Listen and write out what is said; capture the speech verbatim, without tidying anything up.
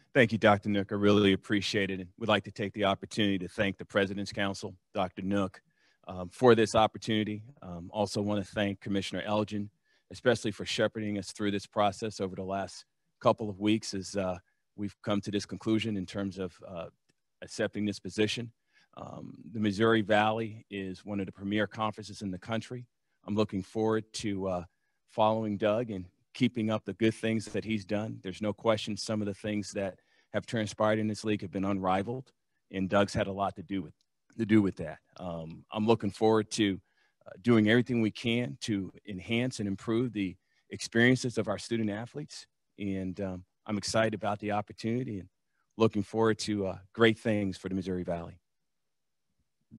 Thank you, Doctor Nook. I really appreciate it. And would like to take the opportunity to thank the President's Council, Doctor Nook, um, for this opportunity. Um, also want to thank Commissioner Elgin, especially for shepherding us through this process over the last couple of weeks as uh, we've come to this conclusion in terms of uh, accepting this position. Um, the Missouri Valley is one of the premier conferences in the country. I'm looking forward to uh, following Doug and keeping up the good things that he's done. There's no question some of the things that have transpired in this league have been unrivaled, and Doug's had a lot to do with to do with that. Um, I'm looking forward to uh, doing everything we can to enhance and improve the experiences of our student athletes, and um, I'm excited about the opportunity and looking forward to uh, great things for the Missouri Valley.